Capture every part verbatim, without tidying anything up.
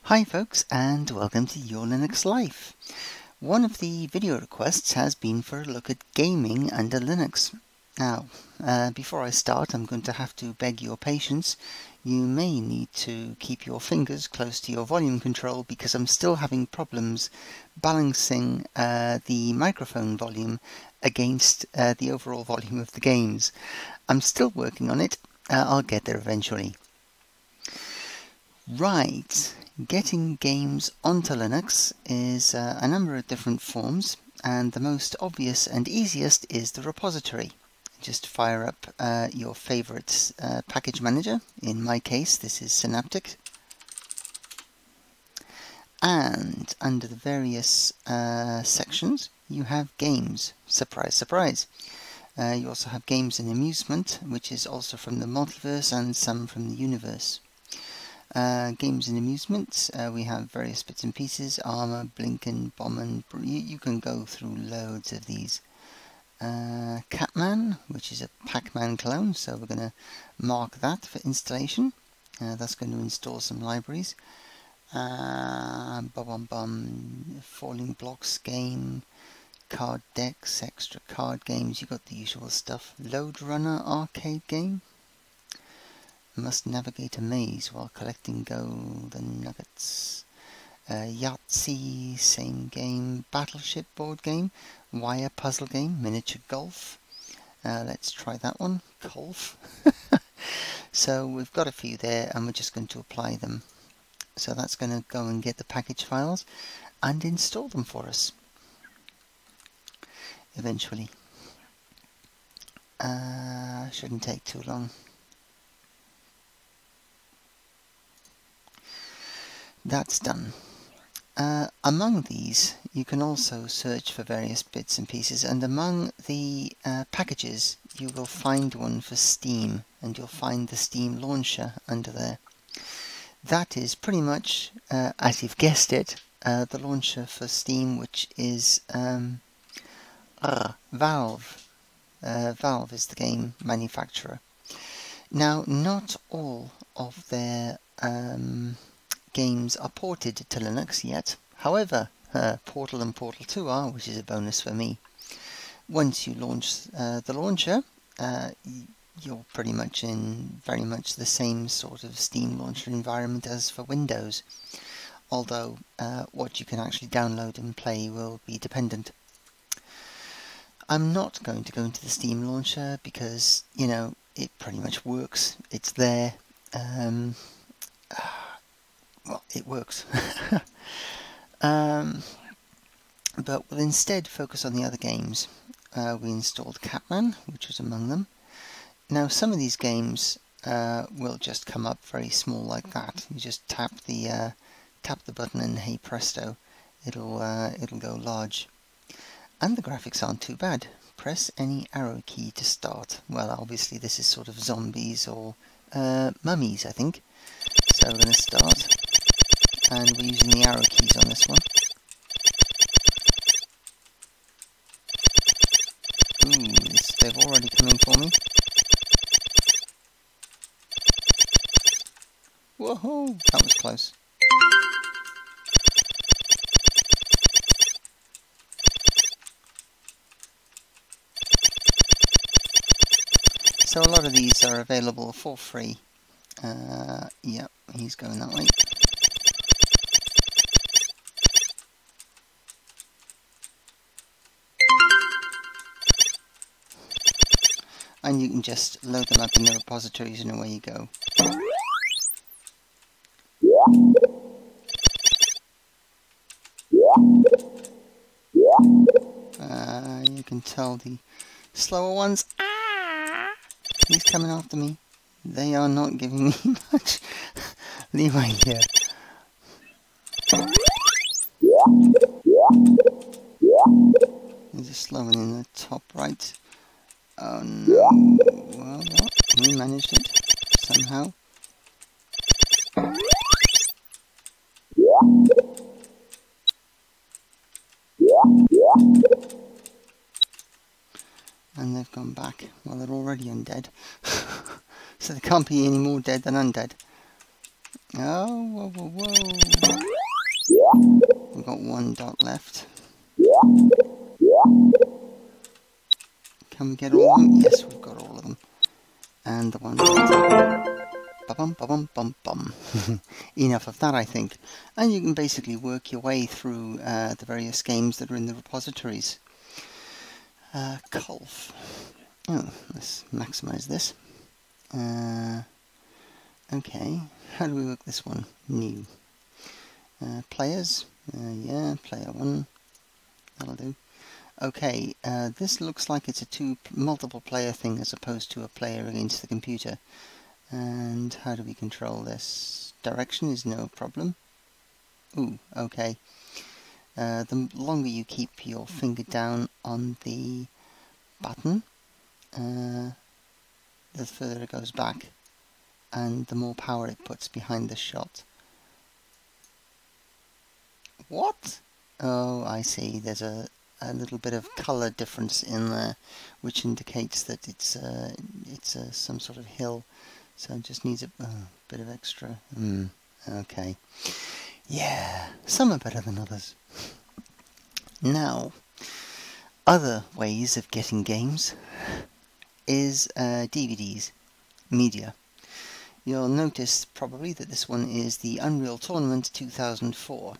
Hi folks, and welcome to Your Linux Life. One of the video requests has been for a look at gaming under Linux. Now, uh, before I start, I'm going to have to beg your patience. You may need to keep your fingers close to your volume control because I'm still having problems balancing uh, the microphone volume against uh, the overall volume of the games. I'm still working on it. Uh, I'll get there eventually. Right. Getting games onto Linux is uh, a number of different forms, and the most obvious and easiest is the repository. Just fire up uh, your favorite uh, package manager. In my case, this is Synaptic. And under the various uh, sections, you have games. Surprise, surprise. Uh, you also have games and amusement, which is also from the multiverse and some from the universe. Uh, games and amusements, uh, we have various bits and pieces, Armour, Blinken, Bomben, you, you can go through loads of these. Uh, Catman, which is a Pac-Man clone, so we're going to mark that for installation. Uh, that's going to install some libraries. Uh, bum, bum, Falling Blocks game, card decks, extra card games, you got the usual stuff. Load Runner arcade game. Must navigate a maze while collecting golden nuggets. Uh, Yahtzee, same game. Battleship board game. Wire puzzle game. Miniature golf. Uh, let's try that one. Golf. So we've got a few there and we're just going to apply them. So that's going to go and get the package files and install them for us eventually. Uh, shouldn't take too long. That's done. Uh, among these, you can also search for various bits and pieces, and among the uh, packages, you will find one for Steam, and you'll find the Steam launcher under there. That is pretty much, uh, as you've guessed it, uh, the launcher for Steam, which is um, uh, Valve. Uh, Valve is the game manufacturer. Now, not all of their um, games are ported to Linux yet. However, uh, Portal and Portal two are, which is a bonus for me. Once you launch uh, the launcher, uh, you're pretty much in very much the same sort of Steam launcher environment as for Windows. Although uh, what you can actually download and play will be dependent. I'm not going to go into the Steam launcher because, you know, it pretty much works. It's there. Um, Well, it works. um, but we'll instead focus on the other games. Uh, we installed Catman, which was among them. Now, some of these games uh, will just come up very small like that. You just tap the uh, tap the button, and hey presto, it'll uh, it'll go large. And the graphics aren't too bad. Press any arrow key to start. Well, obviously this is sort of zombies or uh, mummies, I think. So we're going to start. And we're using the arrow keys on this one. Ooh, this, they've already come in for me. Whoa, that was close. So a lot of these are available for free. Uh, yep, he's going that way. And you can just load them up in the repositories and away you go. Uh, you can tell the slower ones, ah, he's coming after me. They are not giving me much leeway here. There's a slow one in the top right. Oh no, well, well, we managed it, somehow. And they've gone back. Well, they're already undead. So they can't be any more dead than undead. Oh, whoa, whoa, whoa. got one dot left. Can we get all of them? Yes, we've got all of them. And the one dot. Ba-bum, ba-bum, bum, bum. Enough of that, I think. And you can basically work your way through uh, the various games that are in the repositories. Uh, Colf. Oh, let's maximize this. Uh, okay, how do we work this one? New. Uh, players. Uh, yeah, player one. That'll do. Okay, uh, this looks like it's a two multiple player thing as opposed to a player against the computer. And how do we control this? Direction is no problem. Ooh, okay. Uh, the longer you keep your finger down on the button, uh, the further it goes back, and the more power it puts behind the shot. What? Oh, I see. There's a, a little bit of colour difference in there, which indicates that it's uh, it's uh, some sort of hill. So it just needs a uh, bit of extra. Mm, okay. Yeah, some are better than others. Now, other ways of getting games is uh, D V Ds, media. You'll notice probably that this one is the Unreal Tournament two thousand four.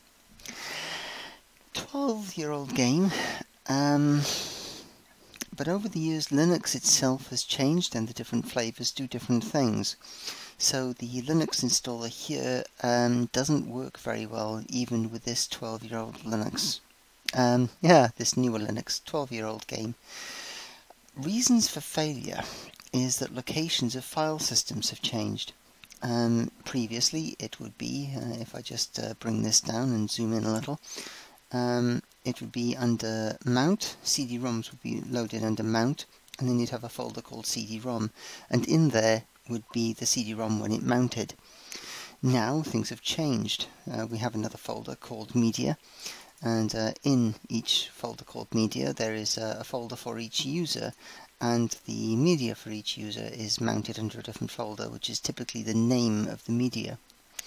twelve-year-old game. Um, But over the years, Linux itself has changed and the different flavors do different things. So the Linux installer here um, doesn't work very well even with this twelve-year-old Linux. Um, yeah, this newer Linux, twelve-year-old game. Reasons for failure is that locations of file systems have changed. Um, previously, it would be, uh, if I just uh, bring this down and zoom in a little, um, it would be under Mount. C D ROMs would be loaded under Mount, and then you'd have a folder called C D ROM, and in there would be the C D ROM when it mounted. Now things have changed. Uh, we have another folder called Media, and uh, in each folder called Media there is uh, a folder for each user, and the media for each user is mounted under a different folder, which is typically the name of the media.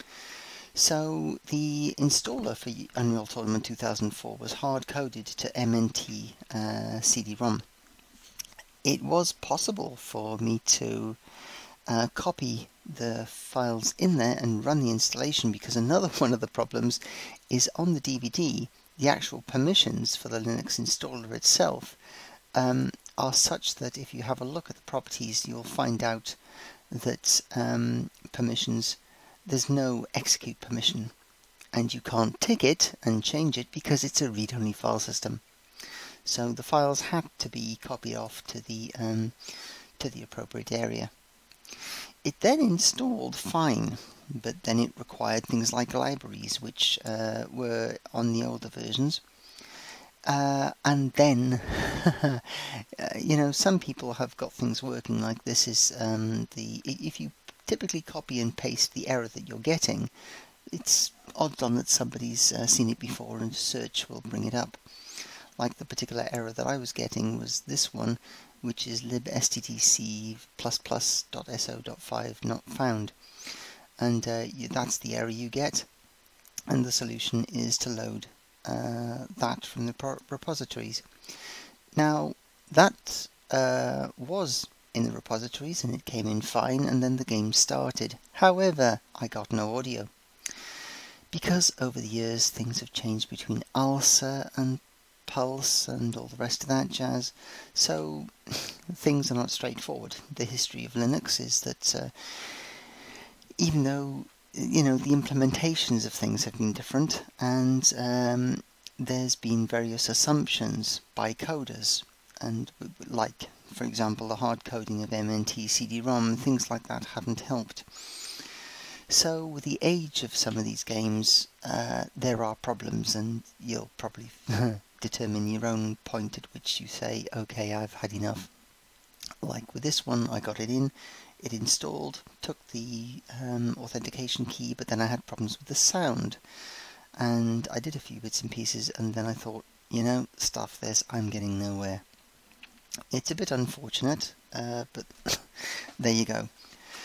So the installer for Unreal Tournament two thousand four was hard-coded to M N T uh, C D ROM. It was possible for me to uh, copy the files in there and run the installation, because another one of the problems is on the D V D, the actual permissions for the Linux installer itself um, are such that if you have a look at the properties, you'll find out that um, permissions there's no execute permission, and you can't tick it and change it because it's a read-only file system. So the files have to be copied off to the um, to the appropriate area. It then installed fine, but then it required things like libraries, which uh, were on the older versions. Uh, and then, uh, you know, some people have got things working like this. Is um, the if you typically copy and paste the error that you're getting, it's odds on that somebody's uh, seen it before and search will bring it up. Like the particular error that I was getting was this one, which is libstdc plus plus dot s o dot five not found. And uh, you, that's the error you get, and the solution is to load uh, that from the repositories. Now, that uh, was in the repositories and it came in fine, and then the game started. However, I got no audio, because over the years things have changed between ALSA and Pulse and all the rest of that jazz, so things are not straightforward. The history of Linux is that uh, even though, you know, the implementations of things have been different, and um, there's been various assumptions by coders, and like, for example, the hard coding of M N T C D ROM, things like that haven't helped. So with the age of some of these games, uh, there are problems, and you'll probably determine your own point at which you say, okay, I've had enough. Like with this one, I got it in, it installed, took the um, authentication key, but then I had problems with the sound. And I did a few bits and pieces, and then I thought, you know, stuff this, I'm getting nowhere. It's a bit unfortunate, uh, but there you go.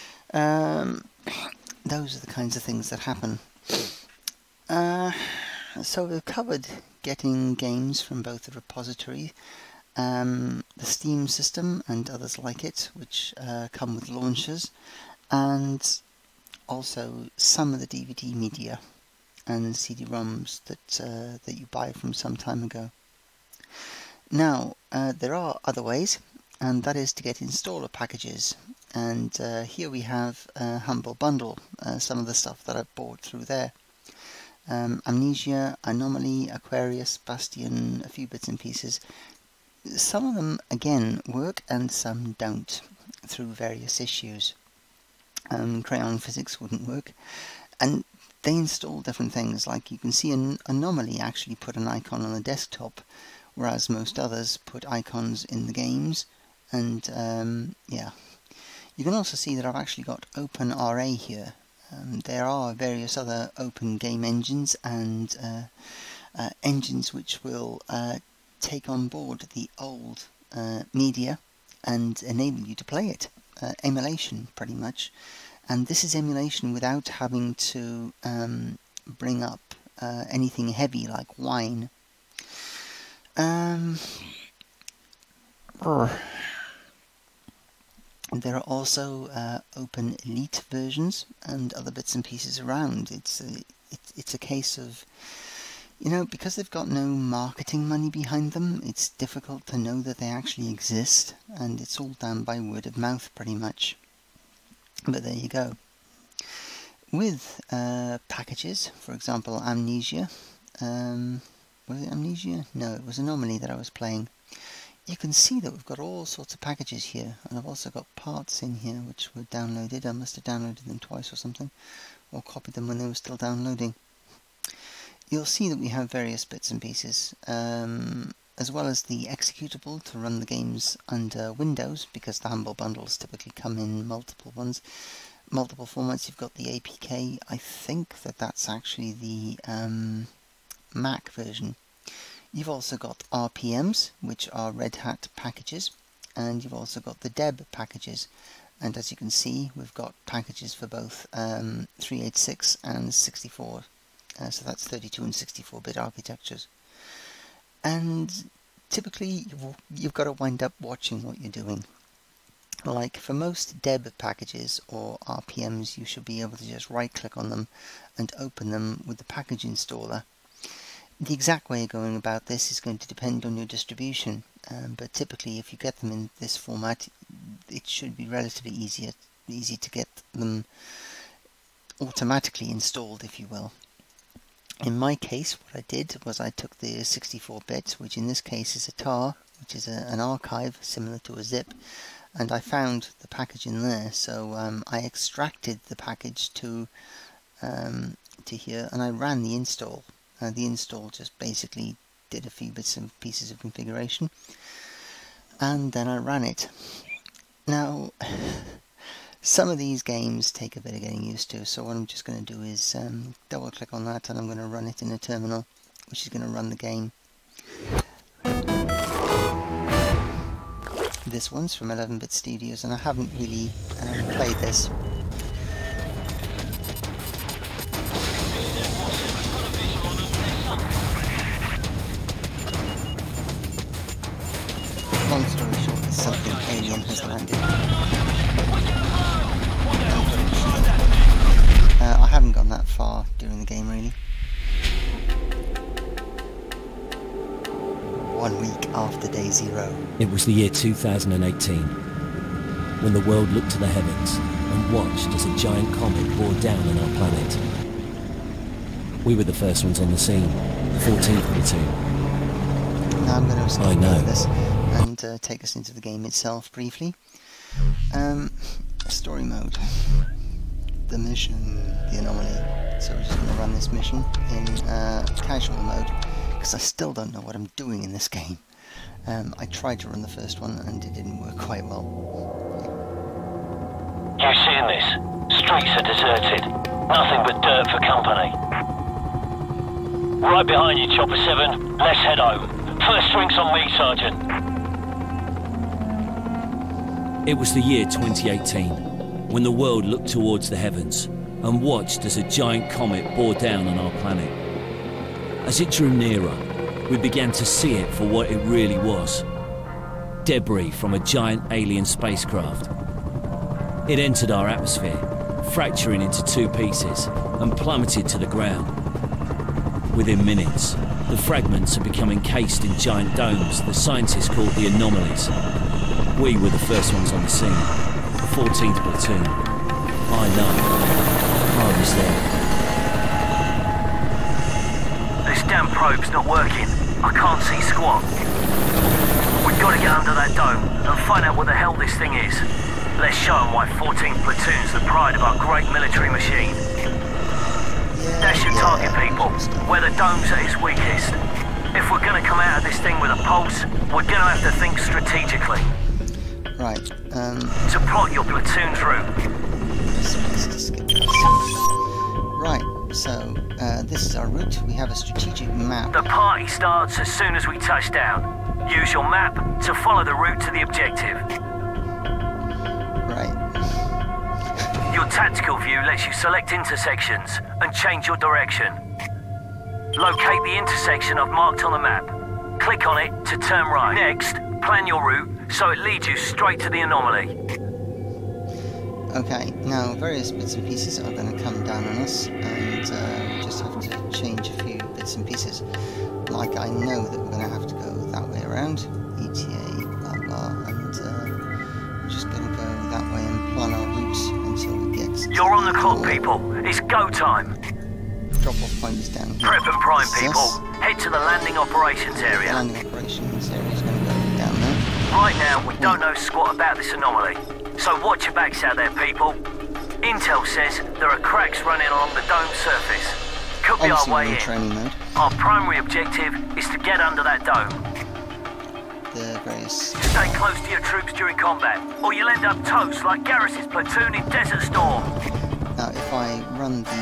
Um, those are the kinds of things that happen. Uh, So we've covered getting games from both the repository, um, the Steam system and others like it, which uh, come with launchers, and also some of the D V D media and C D ROMs that, uh, that you buy from some time ago. Now, uh, there are other ways, and that is to get installer packages. And uh, here we have uh, Humble Bundle, uh, some of the stuff that I've bought through there. Um, Amnesia, Anomaly, Aquarius, Bastion, a few bits and pieces. Some of them, again, work and some don't, through various issues. Um, Crayon Physics wouldn't work. And they install different things, like you can see an Anomaly actually put an icon on the desktop, whereas most others put icons in the games. And um, yeah, you can also see that I've actually got OpenRA here. Um, there are various other open game engines and uh, uh, engines which will uh, take on board the old uh, media and enable you to play it. Uh, emulation, pretty much. And this is emulation without having to um, bring up uh, anything heavy like wine. Um, There are also uh, Open Elite versions and other bits and pieces around. It's a, it, it's a case of, you know, because they've got no marketing money behind them, it's difficult to know that they actually exist, and it's all done by word of mouth pretty much. But there you go. With uh, packages, for example, Amnesia. Um, was it Amnesia? No, it was Anomaly that I was playing. You can see that we've got all sorts of packages here, and I've also got parts in here which were downloaded. I must have downloaded them twice or something, or copied them when they were still downloading. You'll see that we have various bits and pieces, um, as well as the executable to run the games under Windows, because the Humble Bundles typically come in multiple ones, multiple formats. You've got the A P K. I think that that's actually the um, Mac version. You've also got R P Ms, which are Red Hat packages, and you've also got the Deb packages. And as you can see, we've got packages for both um, three eighty-six and sixty-four, uh, so that's thirty-two and sixty-four bit architectures. And typically, you've, you've got to wind up watching what you're doing. Like for most Deb packages or R P Ms, you should be able to just right-click on them and open them with the package installer. The exact way of going about this is going to depend on your distribution, um, but typically if you get them in this format, it should be relatively easier, easy to get them automatically installed, if you will. In my case, what I did was I took the sixty-four bit, which in this case is a tar, which is a, an archive similar to a zip, and I found the package in there, so um, I extracted the package to, um, to here, and I ran the install. Uh, the install just basically did a few bits and pieces of configuration, and then I ran it. Now, some of these games take a bit of getting used to, so what I'm just going to do is um, double click on that, and I'm going to run it in a terminal, which is going to run the game. This one's from eleven bit Studios, and I haven't really uh, played this. Long story short, something alien has landed. Uh, I haven't gone that far during the game, really. One week after day zero. It was the year two thousand eighteen, when the world looked to the heavens and watched as a giant comet bore down on our planet. We were the first ones on the scene, the fourteenth platoon. Now I'm going to escape I know. this and uh, take us into the game itself briefly. Um, story mode. The mission, the anomaly. So we're just going to run this mission in uh, casual mode, because I still don't know what I'm doing in this game. Um, I tried to run the first one and it didn't work quite well. You seeing this? Streets are deserted. Nothing but dirt for company. Right behind you, Chopper seven. Let's head home. First drinks on me, Sergeant. It was the year twenty eighteen, when the world looked towards the heavens and watched as a giant comet bore down on our planet. As it drew nearer, we began to see it for what it really was. Debris from a giant alien spacecraft. It entered our atmosphere, fracturing into two pieces, and plummeted to the ground. Within minutes, the fragments had become encased in giant domes that scientists called the anomalies. We were the first ones on the scene, the fourteenth platoon. I know. I was there. This damn probe's not working. I can't see squat. We've got to get under that dome and find out what the hell this thing is. Let's show them why fourteenth Platoon's the pride of our great military machine. Yeah, That's your yeah, target, people, where the dome's at its weakest. If we're going to come out of this thing with a pulse, we're going to have to think strategically. Right, um... To plot your platoon's route. let's, let's just skip this. Right, so, uh, this is our route. We have a strategic map. The party starts as soon as we touch down. Use your map to follow the route to the objective. Right. Your tactical view lets you select intersections and change your direction. Locate the intersection I've marked on the map. Click on it to turn right. Next, plan your route so it leads you straight to the anomaly. Okay, now various bits and pieces are going to come down on us, and uh, we just have to change a few bits and pieces. Like, I know that we're going to have to go that way around, E T A, blah blah, and uh, we're just going to go that way and plan our routes until we get to You're on the clock, door. people. It's go time. Drop-off point is down here. Prep and prime, Yes. people. Head to the landing operations The area. landing operations area is going to go down there. Right now, we don't know squat about this anomaly. So watch your backs out there, people. Intel says there are cracks running along the dome surface. Could be our Obviously, way we're in in. training mode. Our primary objective is to get under that dome. The various... Stay close to your troops during combat, or you'll end up toast like Garrus's platoon in Desert Storm. Now, if I run the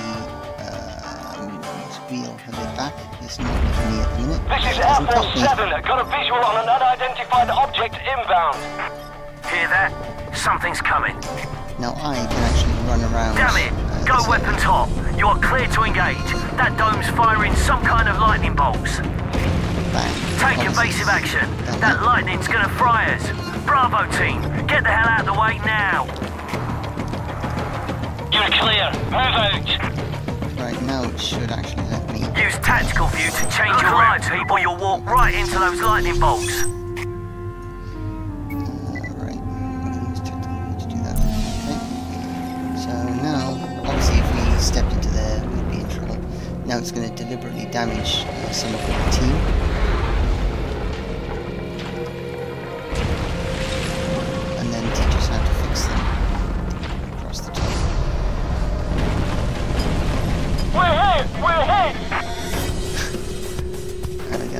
uh, wheel a bit back, it's not with me at the minute. This is It Air doesn't help Force me. seven. Got a visual on an unidentified object inbound. Hear that? Something's coming. Now I can actually run around. Damn it! uh, Go this weapons area. hot. You are clear to engage. That dome's firing some kind of lightning bolts. Bang. Take Obviously, evasive action. done That lightning's gonna fry us. Bravo team, get the hell out of the way now. You're clear. Move out. Right, now it should actually let me. Use tactical view to change your route, people. You'll walk right into those lightning bolts. Uh, right, I'm going to use tactical view to do that. Okay. So now, obviously, if we stepped into there, we'd be in trouble. Now it's going to deliberately damage uh, some of the team. And then teach us how to fix them across the top. We're hit. We're hit. There we go.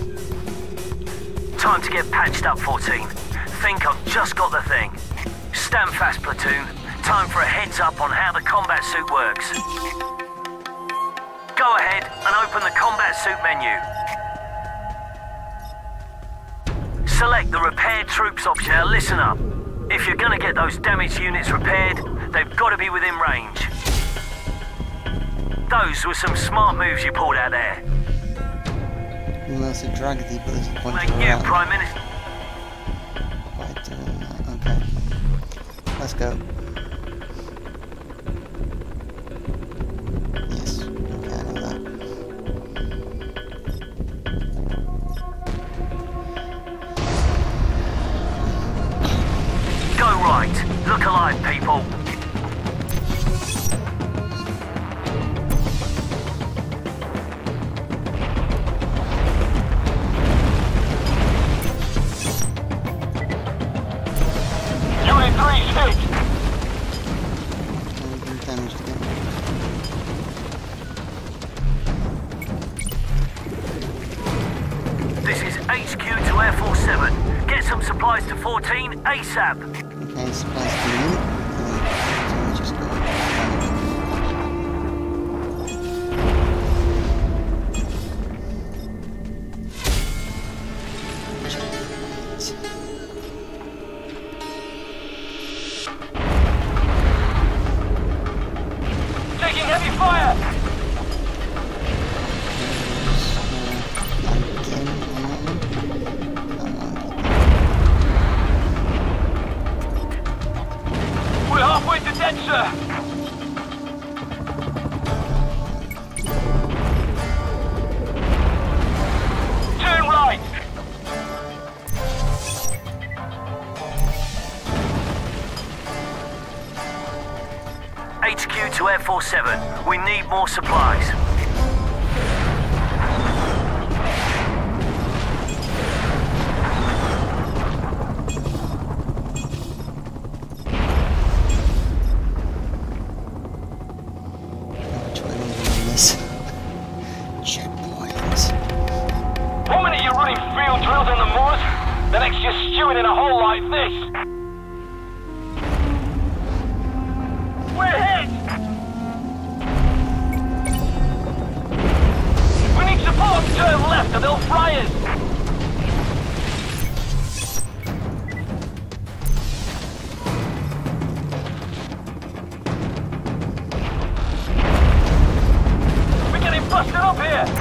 Time to get patched up, fourteen. Think I've just got the thing. Stand fast, platoon. Time for a heads up on how the combat suit works. Go ahead and open the combat suit menu. Select the repaired troops option. Now listen up. If you're gonna get those damaged units repaired, they've got to be within range. Those were some smart moves you pulled out there. We will also drag the ability Thank pointer you, around Prime Minister. by doing that. Okay. Let's go. Yes, okay, I know that. Go right. Look alive, people. Unit three's hit. And we've been damaged again. This is H Q to Air Force seven. Get some supplies to fourteen ASAP. Okay, supplies coming in. And so we just go Taking heavy fire. We need more supplies. Which way are we doing this? Checkpoints. One minute you're running field drills in the moors, the next you're stewing in a hole like this. We're hit! We need support! Turn left or they'll fry us! We're getting busted up here!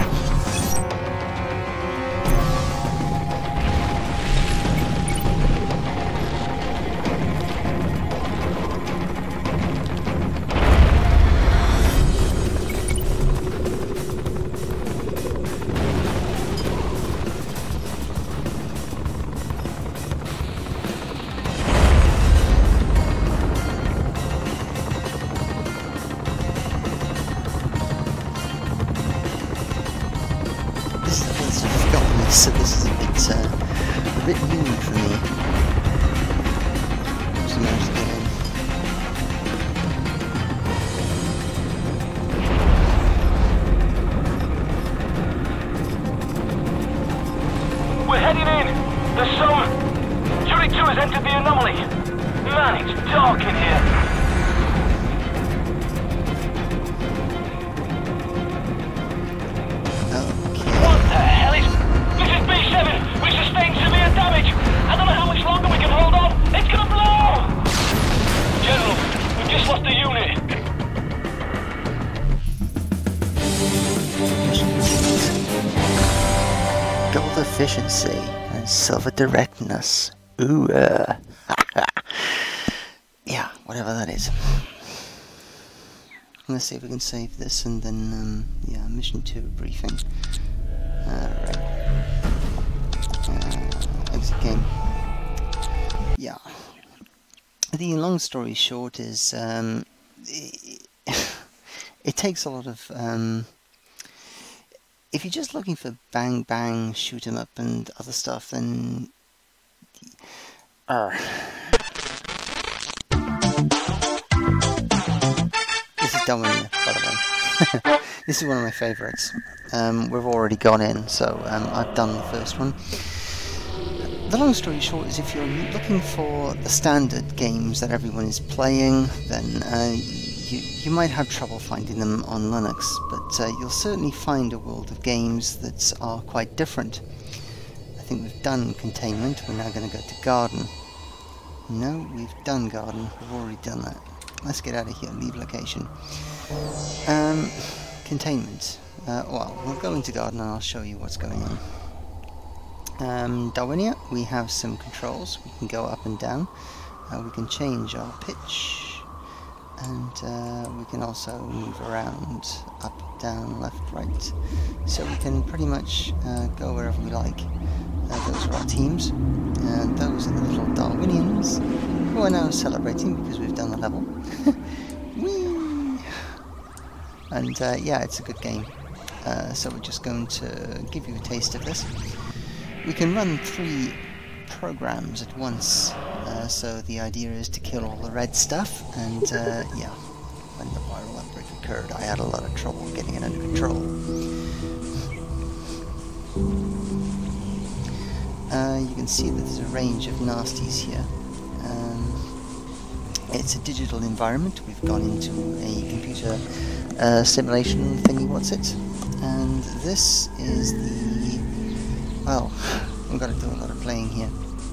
So this is a bit, uh, a bit new for me. So now to get in. We're heading in! There's some... Unit two has entered the anomaly! Man, it's dark in here! What the hell is... This is B seven! We sustained severe damage! I don't know how much longer we can hold on! It's gonna blow! General, we've just lost a unit! Gold efficiency and silver directness. Ooh, uh. Yeah, whatever that is. Let's see if we can save this and then, um, yeah, mission two briefing. Alright. Uh, exit game. Yeah. The long story short is, um, it, it takes a lot of, um, if you're just looking for bang bang, shoot 'em up and other stuff, then, uh, this is Dominia, by the way. This is one of my favourites. Um, we've already gone in, so um, I've done the first one. The long story short is if you're looking for the standard games that everyone is playing, then uh, you, you might have trouble finding them on Linux, but uh, you'll certainly find a world of games that are quite different. I think we've done Containment, we're now going to go to Garden. No, we've done Garden, we've already done that. Let's get out of here, leave location. Um, Containment. Uh, well, we'll go into Garden and I'll show you what's going on. Um, Darwinia, we have some controls. We can go up and down. Uh, we can change our pitch. And uh, we can also move around, up, down, left, right. So we can pretty much uh, go wherever we like. Uh, those are our teams. And those are the little Darwinians who are now celebrating because we've done the level. Whee! And uh, yeah, it's a good game. Uh, so we're just going to give you a taste of this. We can run three programs at once, uh, so the idea is to kill all the red stuff, and uh, yeah, when the viral outbreak occurred I had a lot of trouble getting it under control. Uh, you can see that there's a range of nasties here. Um, it's a digital environment. We've gone into a computer uh, simulation thingy, what's it? And this is the... well, we've got to do a lot of playing here.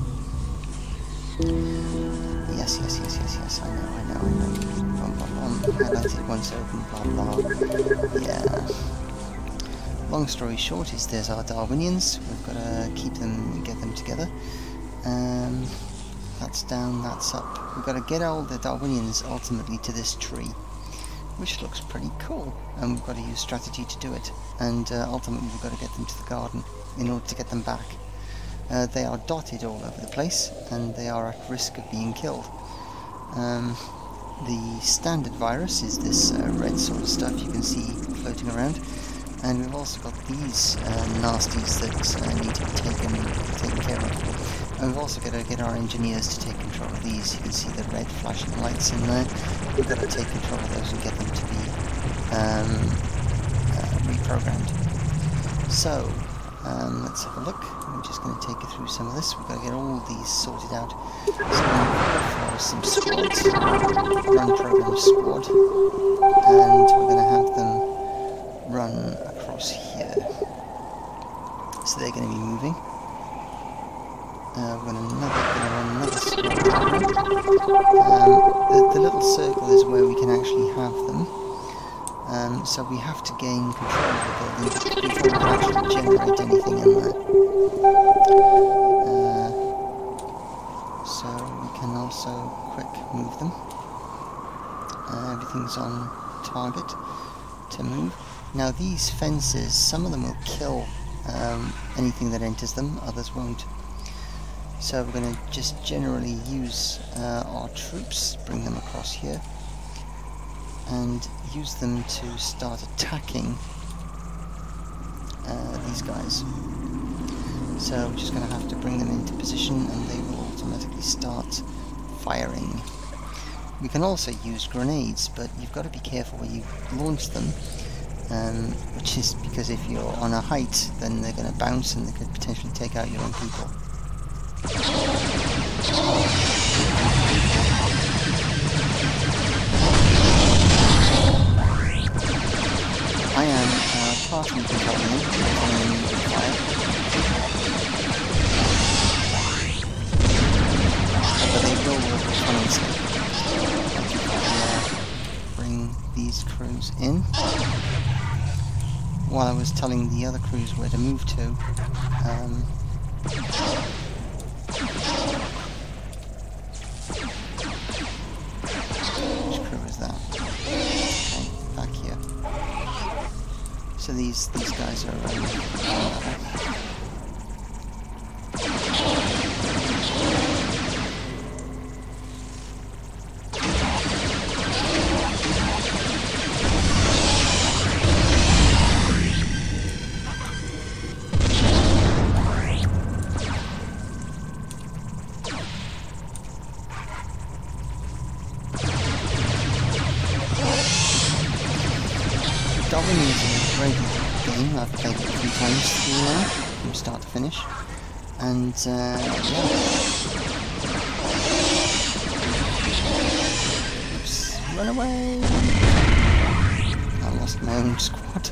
Yes, yes, yes, yes, yes, I know, I know, I know. Bum, bum, bum. Highlighted once open, blah, blah. Yeah. Long story short is there's our Darwinians. We've got to keep them, get them together. Um, that's down, that's up. We've got to get all the Darwinians ultimately to this tree, which looks pretty cool, and we've got to use strategy to do it, and uh, ultimately we've got to get them to the garden in order to get them back. Uh, they are dotted all over the place, and they are at risk of being killed. Um, The standard virus is this uh, red sort of stuff you can see floating around, and we've also got these uh, nasties that uh, need to be taken, taken care of. And we've also got to get our engineers to take control of these. You can see the red flashing lights in there. We've got to take control of those and get them to be um, uh, reprogrammed. So, um, let's have a look. I'm just going to take you through some of this. We've got to get all these sorted out. So we're going to go for some squads, run program squad, and we're going to have them run across here. So they're going to be moving. Uh, we're going to run another squad. Um, the, the little circle is where we can actually have them. Um, so we have to gain control of the building before we can actually generate anything in there. Uh, so we can also quick move them. Uh, everything's on target to move. Now these fences, some of them will kill um, anything that enters them, others won't. So we're going to just generally use uh, our troops, bring them across here, and use them to start attacking uh, these guys. So we're just going to have to bring them into position and they will automatically start firing. We can also use grenades, but you've got to be careful when you launch them, um, which is because if you're on a height then they're going to bounce and they could potentially take out your own people. I am uh, partially controlling them, controlling them with fire. But they will work autonomously. Uh, bring these crews in. While I was telling the other crews where to move to, um, which crew is that? Okay, back here. So these these guys are um, Dominion is a great game. I've played it a few times through now, from start to finish. And, uh, yeah. Oops, run away! I lost my own squad.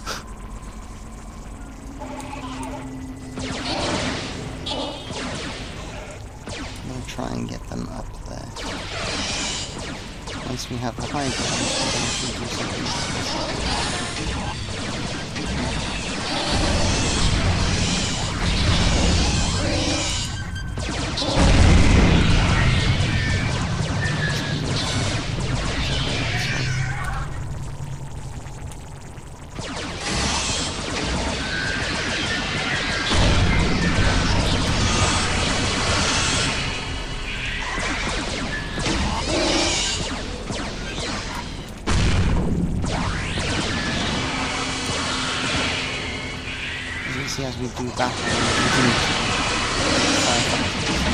I'm going to try and get them up there. Once we have the high ground, we're going to do something like this. As we do battle, we continue to fire.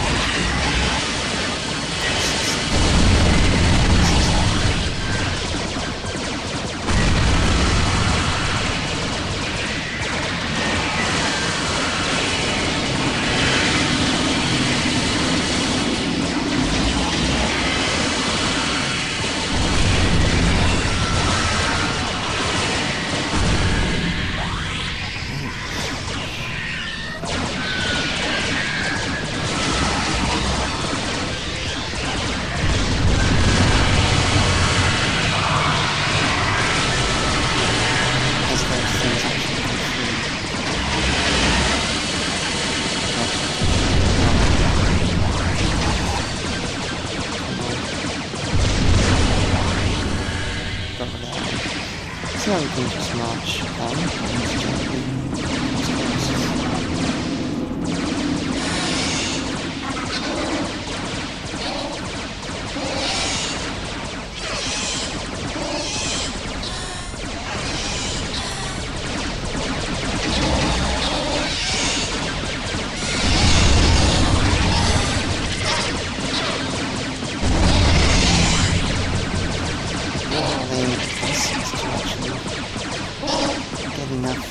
So now we can just march on and gently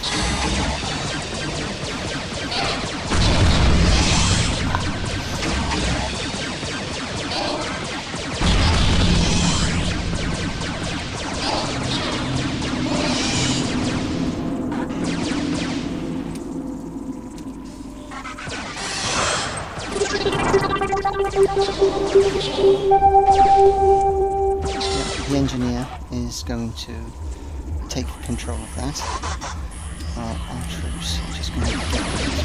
The engineer is going to take control of that. Our, our troops are just going to get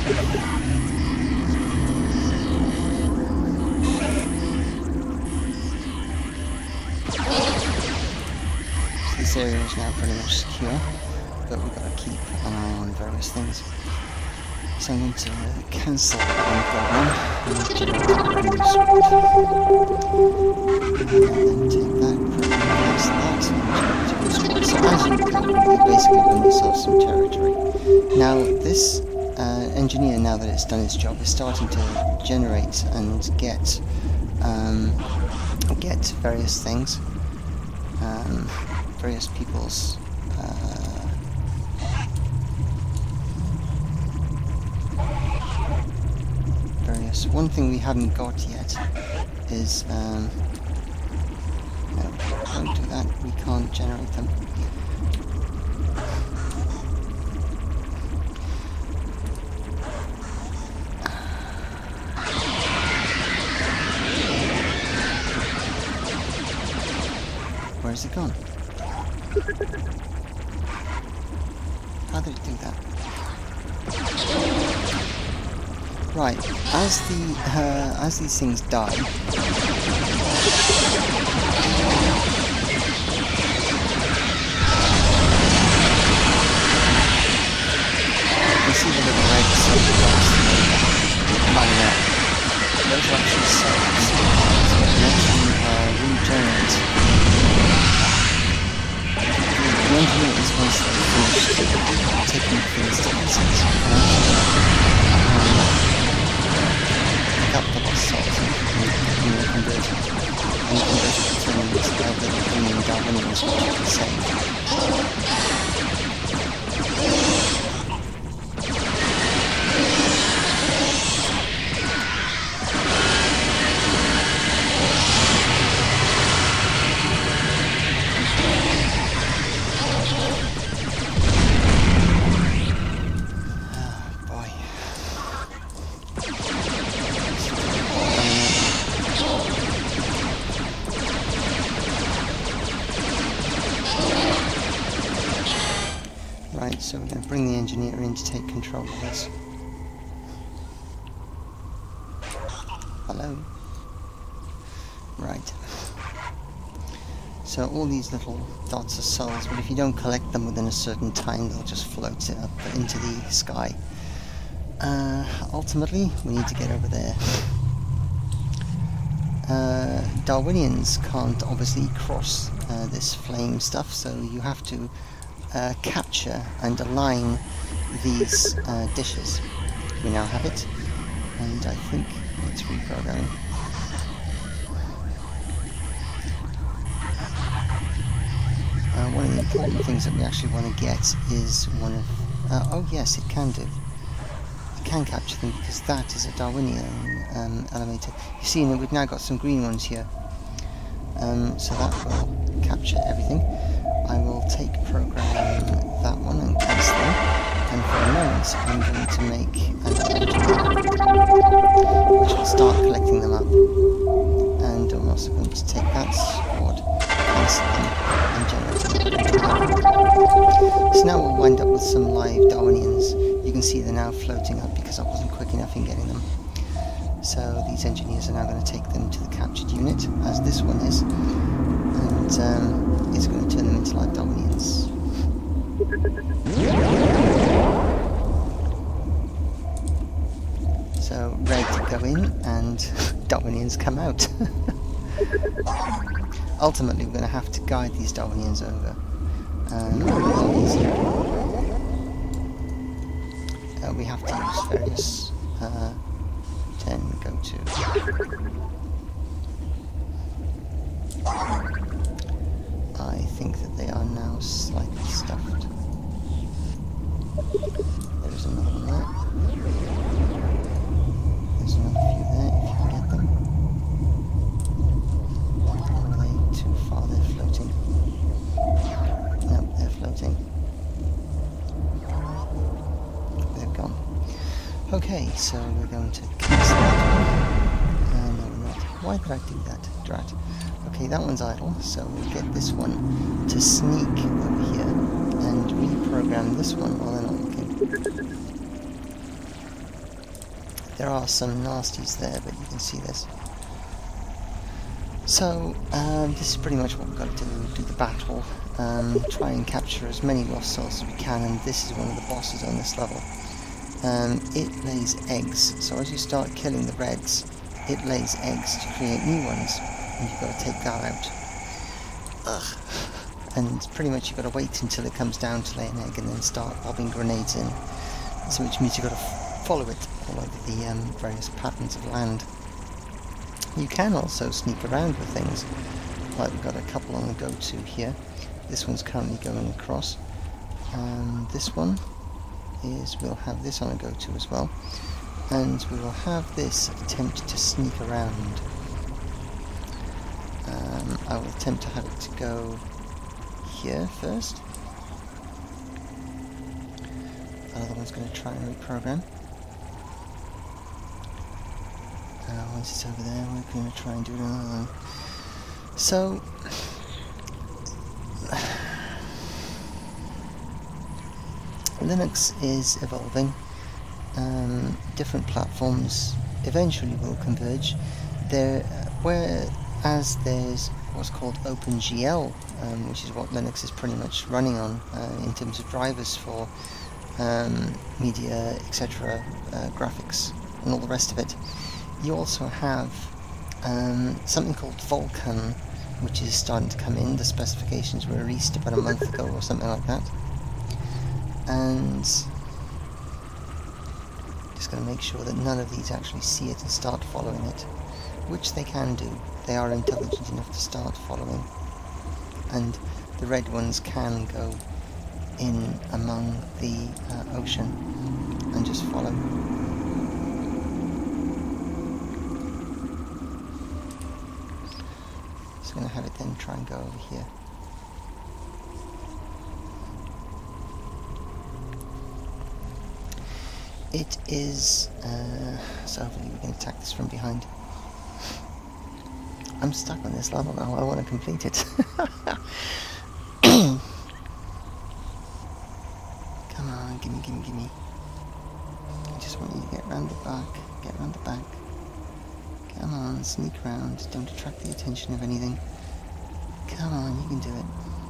so this area is now pretty much secure, but we've got to keep an eye on various things. So I'm going to uh, cancel one program and generate a new script. And then take that, replace that, and generate a new script. So as you go, you basically win yourself some territory. Now this uh, engineer, now that it's done its job, is starting to generate and get um, get various things, um, various people's uh, one thing we haven't got yet is, um, no, don't do that, we can't generate them. Where's it gone? How did it do that? Right, as the uh, as these things die, you see the little red silver dots lining up. Those are actually cells, so they can actually uh, regenerate. The engineer is once they've finished taking things to pieces, and up the lost souls and convert it. And convert it to things that are bringing Darwinians, which you can say. So we're going to bring the engineer in to take control of this. Hello? Right. So all these little dots are souls, but if you don't collect them within a certain time, they'll just float up into the sky. Uh, ultimately, we need to get over there. Uh, Darwinians can't obviously cross uh, this flame stuff, so you have to Uh, capture and align these uh, dishes. We now have it, and I think it's reprogramming. Uh, one of the important things that we actually want to get is one of... Uh, oh yes, it can do. It can capture them because that is a Darwinian um, elevator. You see that we've now got some green ones here. Um, so that will capture everything. I will take program that one and cancel them, and for a moment I'm going to make an engineer, which will start collecting them up, and I'm also going to take that squad, cancel them, and generate them. So now we'll wind up with some live Darwinians. You can see they're now floating up because I wasn't quick enough in getting them. So these engineers are now going to take them to the captured unit, as this one is, and um, it's going to turn them into live Darwinians. So red to go in and Darwinians come out. Ultimately we're going to have to guide these Darwinians over. Um, uh, we have to use various uh, ten go to. I think that they are now slightly stuffed. There's another one there. There's another few there, if you can get them. Or are they too far? They're floating. No, they're floating. They're gone. Okay, so we're going to cancel that one. Uh, no, we're not. Why did I do that? Drat. Okay, that one's idle, so we'll get this one to sneak over here and reprogram this one while they're not looking. There are some nasties there, but you can see this. So, um, this is pretty much what we've got to do, do the battle, um, try and capture as many lost souls as we can, and this is one of the bosses on this level. Um, it lays eggs, so as you start killing the reds, it lays eggs to create new ones, and you've got to take that out. Ugh. And pretty much you've got to wait until it comes down to lay an egg and then start lobbing grenades in. So which means you've got to f follow it all over the um, various patterns of land. You can also sneak around with things, like we've got a couple on the go-to here. This one's currently going across. Um, this one is, we'll have this on a go-to as well. And we will have this attempt to sneak around. Um, I will attempt to have it to go here first. That other one's going to try and reprogram. Uh, once it's over there, we're going to try and do another one. So, Linux is evolving. Um, different platforms eventually will converge. There, whereas there's what's called OpenGL, um, which is what Linux is pretty much running on uh, in terms of drivers for um, media, et cetera, uh, graphics, and all the rest of it. You also have um, something called Vulkan, which is starting to come in. The specifications were released about a month ago or something like that. And just going to make sure that none of these actually see it and start following it, which they can do. They are intelligent enough to start following. And the red ones can go in among the uh, ocean and just follow. Just going to have it then try and go over here. It is, uh, so hopefully we can attack this from behind. I'm stuck on this level now, I want to complete it. Come on, gimme, gimme, gimme. I just want you to get round the back, get round the back. Come on, sneak round, don't attract the attention of anything. Come on, you can do it.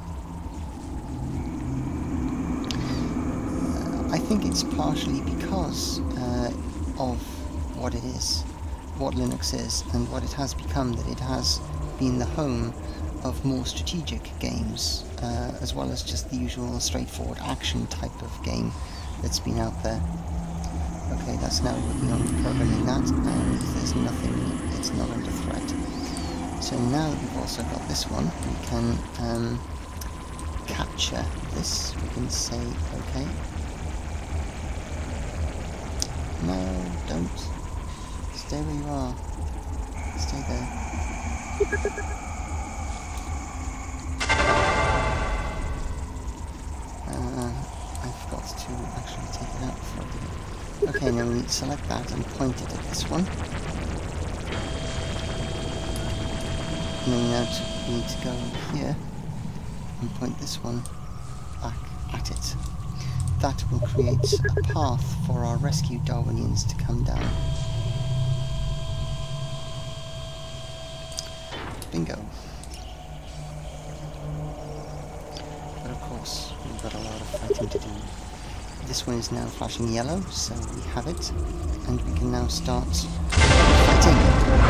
Uh, I think it's partially because uh, of what it is, what Linux is, and what it has become, that it has been the home of more strategic games, uh, as well as just the usual straightforward action type of game that's been out there. Okay, that's now working on programming that, and there's nothing, it's not under threat. So now that we've also got this one, we can um, capture this. We can say, okay. No, don't. Stay where you are. Stay there. Uh, I forgot to actually take it out before I did it. Okay, now we need to select that and point it at this one. And then now we need to go here and point this one back at it. That will create a path for our rescue Darwinians to come down. Bingo. But of course, we've got a lot of fighting to do. This one is now flashing yellow, so we have it, and we can now start fighting.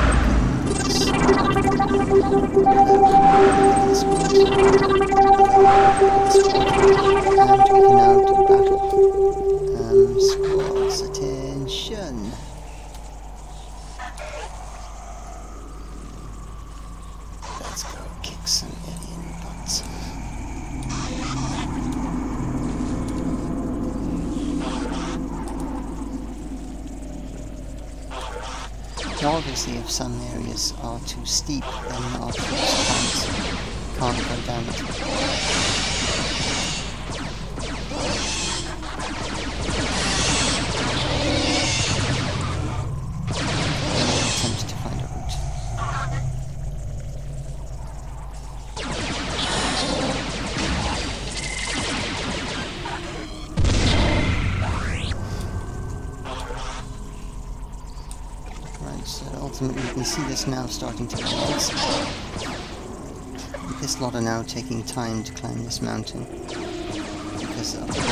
This one. And we can now do battle. Um, squads, attention. Let's go kick some alien butts. Now obviously if some areas are too steep, then our troops can't, can't go down it. Attempt to find a route. So ultimately you can see this now starting to rise. This lot are now taking time to climb this mountain because of the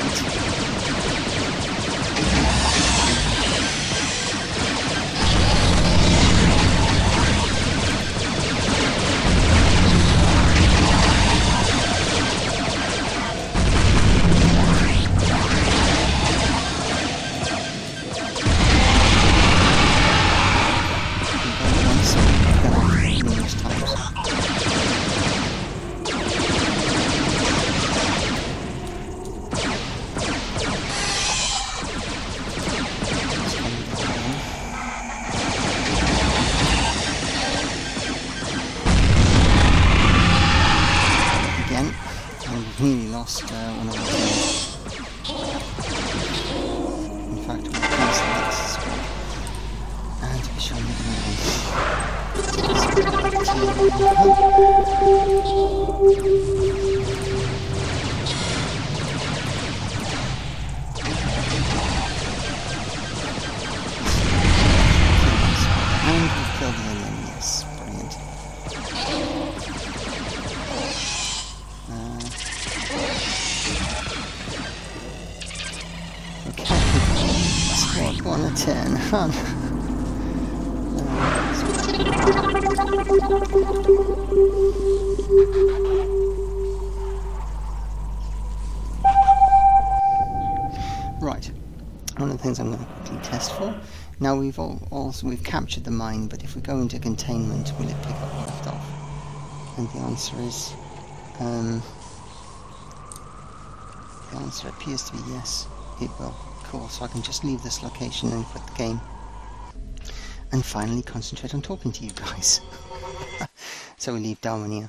really lost uh, one of our teams. In fact, we placed the next squad. And we shall move And we've killed the alien, yes, brilliant. Squad one of ten, huh? Right, one of the things I'm going to quickly test for. Now we've all, also we've captured the mine, but if we go into containment, will it pick up where left off? And the answer is, um, the answer appears to be yes. It will. Cool, so I can just leave this location and quit the game. And finally concentrate on talking to you guys. So we leave Darwinia.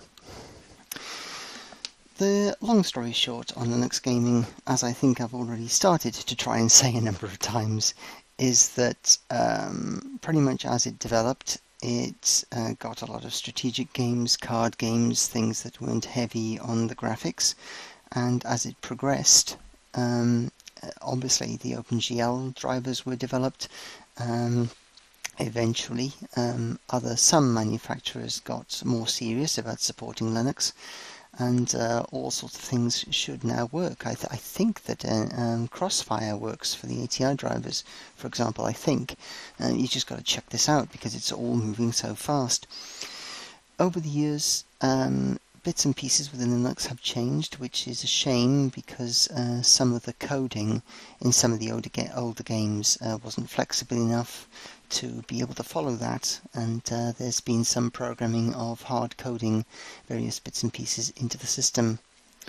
The long story short on Linux gaming, as I think I've already started to try and say a number of times, is that um, pretty much as it developed, it uh, got a lot of strategic games, card games, things that went heavy on the graphics, and as it progressed, um, obviously the OpenGL drivers were developed. Um, eventually, um, other some manufacturers got more serious about supporting Linux, and uh, all sorts of things should now work. I, th I think that uh, um, Crossfire works for the A T I drivers, for example. I think uh, you just got to check this out because it's all moving so fast. Over the years, um, bits and pieces within Linux have changed, which is a shame because uh, some of the coding in some of the older, ga older games uh, wasn't flexible enough to be able to follow that, and uh, there's been some programming of hard coding various bits and pieces into the system,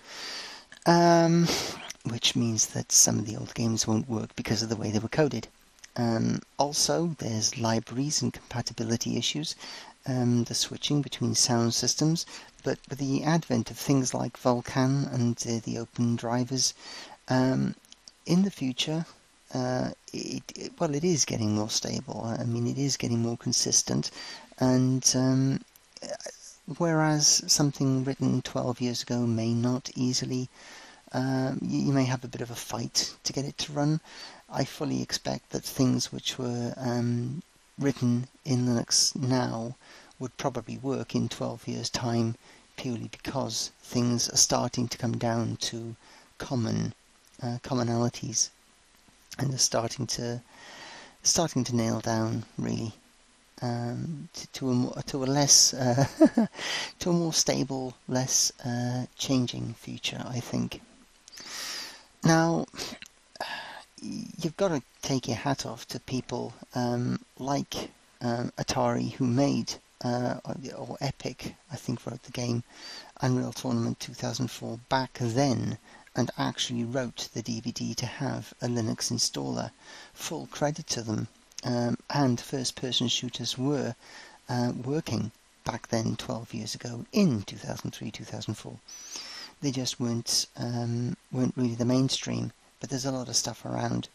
um, which means that some of the old games won't work because of the way they were coded. Um, also, there's libraries and compatibility issues, um, the switching between sound systems, but with the advent of things like Vulkan and uh, the open drivers, um, in the future, uh, it, it, well, it is getting more stable. I mean, it is getting more consistent, and um, whereas something written twelve years ago may not easily, um, you, you may have a bit of a fight to get it to run, I fully expect that things which were um, written in Linux now would probably work in twelve years' time, purely because things are starting to come down to common uh, commonalities, and they're starting to starting to nail down really um, to, to a more, to a less uh, to a more stable, less uh, changing future, I think. Now, you've got to take your hat off to people um, like um, Atari, who made uh, or, or Epic, I think, wrote the game Unreal Tournament two thousand four back then, and actually wrote the D V D to have a Linux installer. Full credit to them. Um, and first-person shooters were uh, working back then, twelve years ago, in two thousand three, two thousand four. They just weren't um, weren't really the mainstream, but there's a lot of stuff around.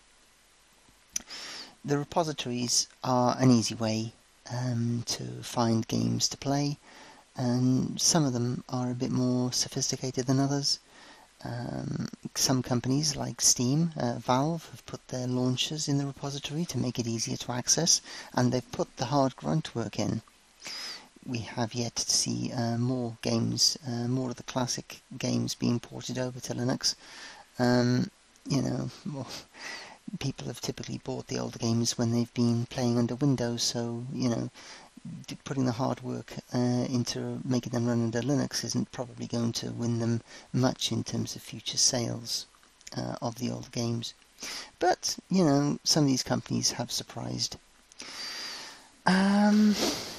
The repositories are an easy way um, to find games to play, and some of them are a bit more sophisticated than others. Um, some companies like Steam, uh, Valve, have put their launchers in the repository to make it easier to access, and they've put the hard grunt work in. We have yet to see uh, more games, uh, more of the classic games being ported over to Linux. Um, you know, well, people have typically bought the older games when they've been playing under Windows, so, you know, putting the hard work uh, into making them run under Linux isn't probably going to win them much in terms of future sales uh, of the older games. But, you know, some of these companies have surprised. Um...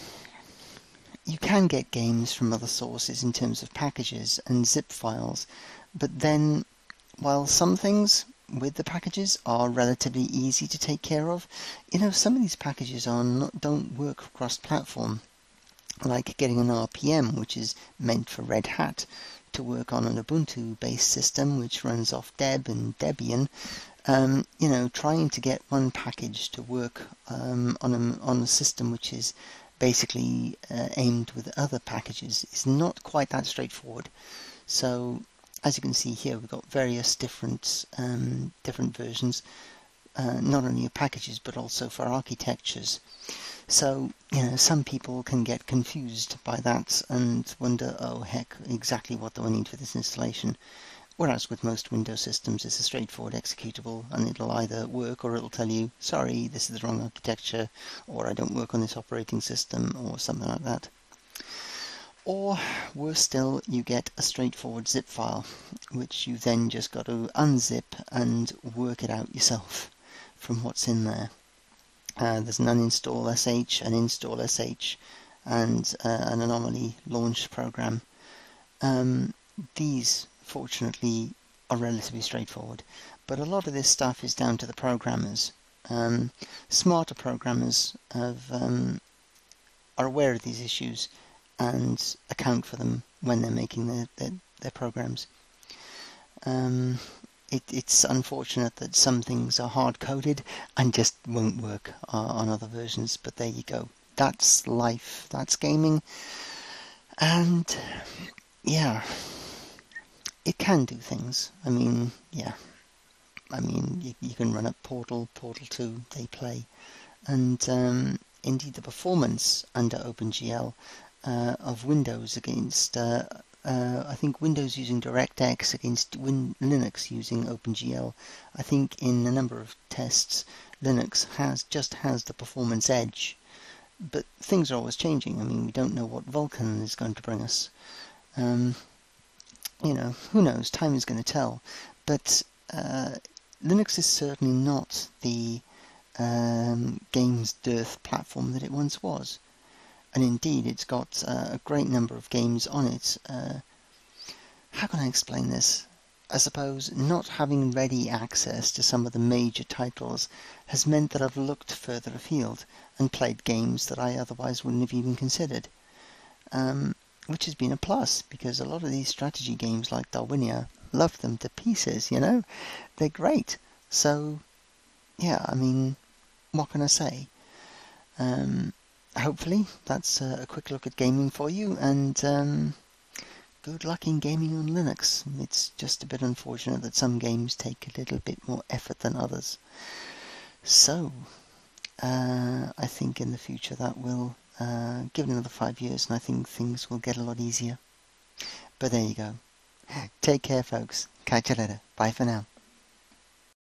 You can get games from other sources in terms of packages and zip files, but then, while some things with the packages are relatively easy to take care of, you know, some of these packages are not, don't work cross-platform, like getting an R P M, which is meant for Red Hat, to work on an Ubuntu-based system which runs off Deb and Debian. Um, you know, trying to get one package to work um, on, a, on a system which is basically uh, aimed with other packages is not quite that straightforward. So, as you can see here, we've got various different um, different versions, uh, not only of packages but also for architectures. So, you know, some people can get confused by that and wonder, oh heck, exactly what do I need for this installation? Whereas with most Windows systems, it's a straightforward executable, and it'll either work or it'll tell you, sorry, this is the wrong architecture, or I don't work on this operating system, or something like that. Or, worse still, you get a straightforward zip file, which you then just got to unzip and work it out yourself from what's in there. Uh, there's an uninstall sh, an install sh, and uh, an anomaly launch program. Um, these fortunately are relatively straightforward, but a lot of this stuff is down to the programmers. Um, smarter programmers have, um, are aware of these issues and account for them when they're making their, their, their programs. Um, it, it's unfortunate that some things are hard-coded and just won't work uh, on other versions, but there you go. That's life, that's gaming, and yeah, it can do things. I mean, yeah. I mean, you, you can run up Portal, Portal two, they play. And um, indeed the performance under OpenGL uh, of Windows against, uh, uh, I think Windows using DirectX against Win Linux using OpenGL, I think in a number of tests, Linux has just has the performance edge. But things are always changing. I mean, we don't know what Vulkan is going to bring us. Um, You know, who knows, time is going to tell. But uh, Linux is certainly not the um, games dearth platform that it once was. And indeed, it's got uh, a great number of games on it. Uh, how can I explain this? I suppose not having ready access to some of the major titles has meant that I've looked further afield and played games that I otherwise wouldn't have even considered. Um, which has been a plus, because a lot of these strategy games like Darwinia, love them to pieces, you know? They're great. So, yeah, I mean, what can I say? Um, hopefully, that's a, a quick look at gaming for you, and um, good luck in gaming on Linux. It's just a bit unfortunate that some games take a little bit more effort than others. So, uh, I think in the future that will Uh, give it another five years and I think things will get a lot easier. But there you go. Take care, folks. Catch you later. Bye for now.